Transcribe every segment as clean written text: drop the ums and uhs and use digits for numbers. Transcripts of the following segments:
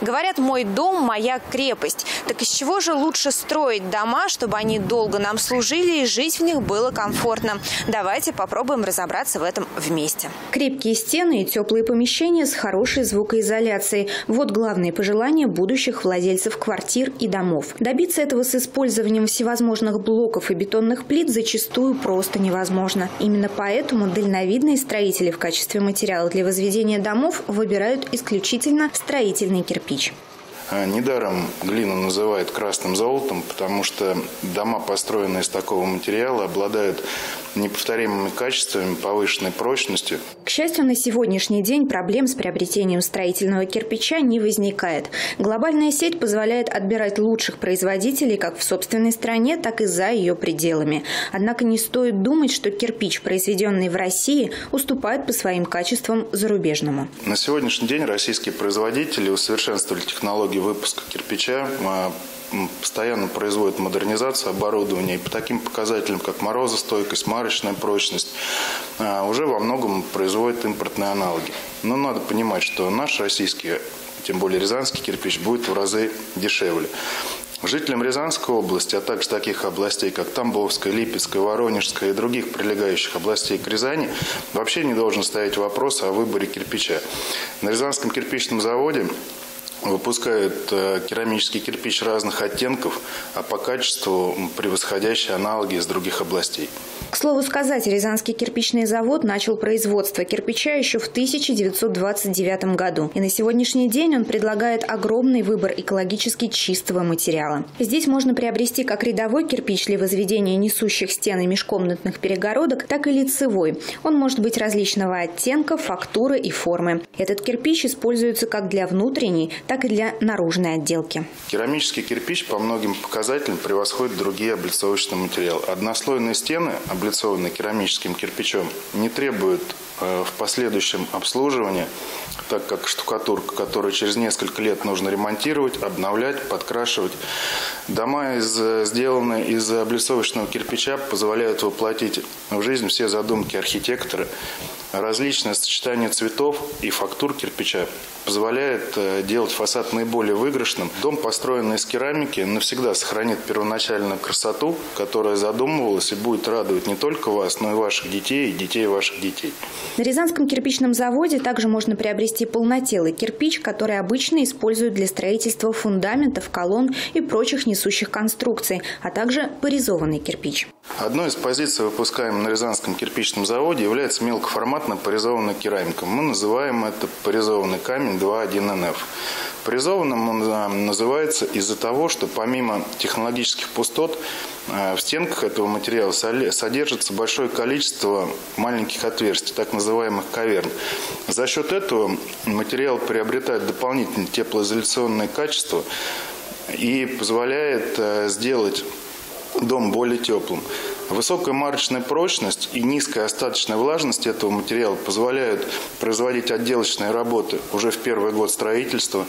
Говорят, мой дом – моя крепость. Так из чего же лучше строить дома, чтобы они долго нам служили и жить в них было комфортно? Давайте попробуем разобраться в этом вместе. Крепкие стены и теплые помещения с хорошей звукоизоляцией – вот главные пожелания будущих владельцев квартир и домов. Добиться этого с использованием всевозможных блоков и бетонных плит зачастую просто невозможно. Именно поэтому дальновидные строители в качестве материала для возведения домов выбирают исключительно строительный кирпич. Недаром глину называют красным золотом, потому что дома, построенные из такого материала, обладают неповторимыми качествами, повышенной прочностью. К счастью, на сегодняшний день проблем с приобретением строительного кирпича не возникает. Глобальная сеть позволяет отбирать лучших производителей как в собственной стране, так и за ее пределами. Однако не стоит думать, что кирпич, произведенный в России, уступает по своим качествам зарубежному. На сегодняшний день российские производители усовершенствовали технологии выпуска кирпича, постоянно производят модернизацию оборудования. И по таким показателям, как морозостойкость, марочная прочность, уже во многом производят импортные аналоги. Но надо понимать, что наш российский, тем более рязанский кирпич, будет в разы дешевле. Жителям Рязанской области, а также таких областей, как Тамбовская, Липецкая, Воронежская и других прилегающих областей к Рязани, вообще не должен стоять вопрос о выборе кирпича. На Рязанском кирпичном заводе выпускают керамический кирпич разных оттенков, а по качеству превосходящие аналоги из других областей. К слову сказать, Рязанский кирпичный завод начал производство кирпича еще в 1929 году. И на сегодняшний день он предлагает огромный выбор экологически чистого материала. Здесь можно приобрести как рядовой кирпич для возведения несущих стен и межкомнатных перегородок, так и лицевой. Он может быть различного оттенка, фактуры и формы. Этот кирпич используется как для внутренней, так и для наружной отделки. Керамический кирпич по многим показателям превосходит другие облицовочные материалы. Однослойные стены, облицованные керамическим кирпичом, не требуют в последующем обслуживания, так как штукатурка, которую через несколько лет нужно ремонтировать, обновлять, подкрашивать. Дома, сделанные из облицовочного кирпича, позволяют воплотить в жизнь все задумки архитектора. Различное сочетание цветов и фактур кирпича позволяет делать фасад наиболее выигрышным. Дом, построенный из керамики, навсегда сохранит первоначальную красоту, которая задумывалась и будет радовать не только вас, но и ваших детей и детей ваших детей. На Рязанском кирпичном заводе также можно приобрести полнотелый кирпич, который обычно используют для строительства фундаментов, колонн и прочих несущих конструкций, а также порезованный кирпич. Одной из позиций, выпускаемой на Рязанском кирпичном заводе, является мелкоформатная порезованная керамика. Мы называем это порезованный камень 2,1НФ. Порезованным он называется из-за того, что помимо технологических пустот в стенках этого материала содержится большое количество маленьких отверстий, так называемых каверн. За счет этого материал приобретает дополнительные теплоизоляционные качества и позволяет сделать дом более теплым. Высокая марочная прочность и низкая остаточная влажность этого материала позволяют производить отделочные работы уже в первый год строительства.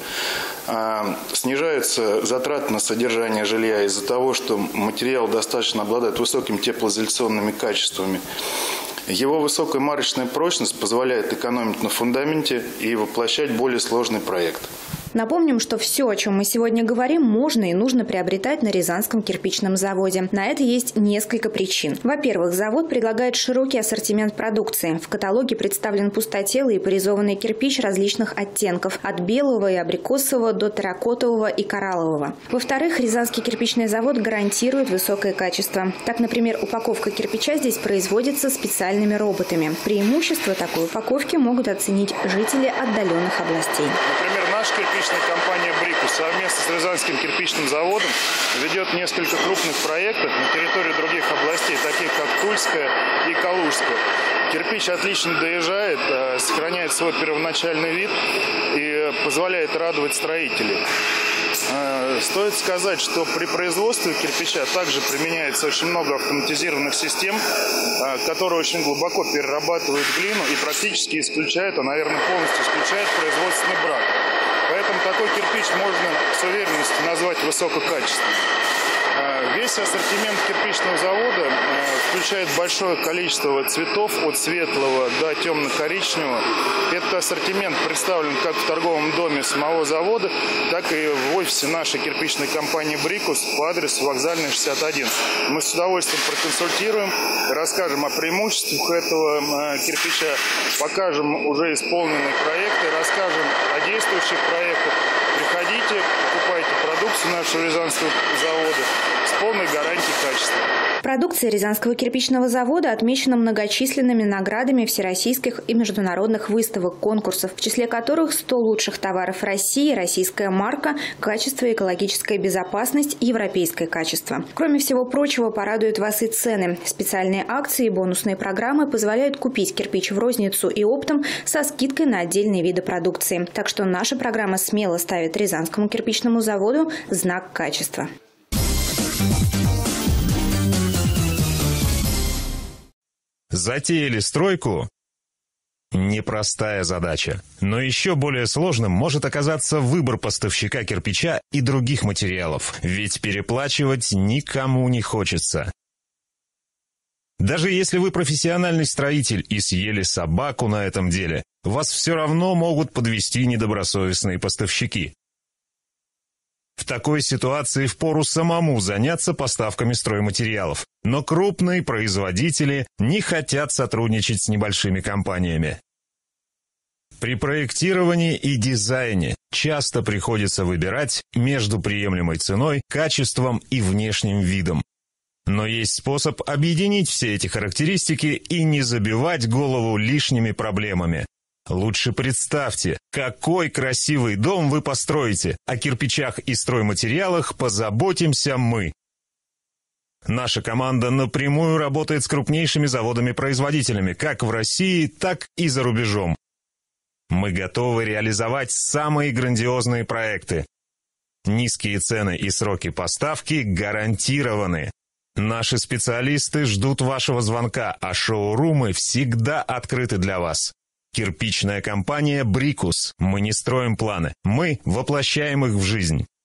Снижаются затраты на содержание жилья из-за того, что материал достаточно обладает высокими теплоизоляционными качествами. Его высокая марочная прочность позволяет экономить на фундаменте и воплощать более сложный проект. Напомним, что все, о чем мы сегодня говорим, можно и нужно приобретать на Рязанском кирпичном заводе. На это есть несколько причин. Во-первых, завод предлагает широкий ассортимент продукции. В каталоге представлен пустотелый и порезованный кирпич различных оттенков – от белого и абрикосового до терракотового и кораллового. Во-вторых, Рязанский кирпичный завод гарантирует высокое качество. Так, например, упаковка кирпича здесь производится специальными роботами. Преимущества такой упаковки могут оценить жители отдаленных областей. Например, наш кирпичная компания «Брикус» совместно с Рязанским кирпичным заводом ведет несколько крупных проектов на территории других областей, таких как Тульская и Калужская. Кирпич отлично доезжает, сохраняет свой первоначальный вид и позволяет радовать строителей. Стоит сказать, что при производстве кирпича также применяется очень много автоматизированных систем, которые очень глубоко перерабатывают глину и практически исключают, а, наверное, полностью исключают производственный брак. Поэтому такой кирпич можно с уверенностью назвать высококачественным. Весь ассортимент кирпичного завода включает большое количество цветов от светлого до темно-коричневого. Этот ассортимент представлен как в торговом доме самого завода, так и в офисе нашей кирпичной компании «Брикус» по адресу Вокзальная, 61. Мы с удовольствием проконсультируем, расскажем о преимуществах этого кирпича, покажем уже исполненные проекты, расскажем о действующих проектах. Приходите, покупайте продукцию нашего Рязанского завода с полной гарантией качества. Продукция Рязанского кирпичного завода отмечена многочисленными наградами всероссийских и международных выставок, конкурсов, в числе которых 100 лучших товаров России, российская марка, качество и экологическая безопасность, европейское качество. Кроме всего прочего, порадуют вас и цены. Специальные акции и бонусные программы позволяют купить кирпич в розницу и оптом со скидкой на отдельные виды продукции. Так что наша программа смело ставит Рязанскому кирпичному заводу знак качества. Затеяли стройку? Непростая задача. Но еще более сложным может оказаться выбор поставщика кирпича и других материалов. Ведь переплачивать никому не хочется. Даже если вы профессиональный строитель и съели собаку на этом деле, вас все равно могут подвести недобросовестные поставщики. В такой ситуации впору самому заняться поставками стройматериалов. Но крупные производители не хотят сотрудничать с небольшими компаниями. При проектировании и дизайне часто приходится выбирать между приемлемой ценой, качеством и внешним видом. Но есть способ объединить все эти характеристики и не забивать голову лишними проблемами. Лучше представьте, какой красивый дом вы построите. О кирпичах и стройматериалах позаботимся мы. Наша команда напрямую работает с крупнейшими заводами-производителями, как в России, так и за рубежом. Мы готовы реализовать самые грандиозные проекты. Низкие цены и сроки поставки гарантированы. Наши специалисты ждут вашего звонка, а шоурумы всегда открыты для вас. Кирпичная компания «Брикус». Мы не строим планы, мы воплощаем их в жизнь.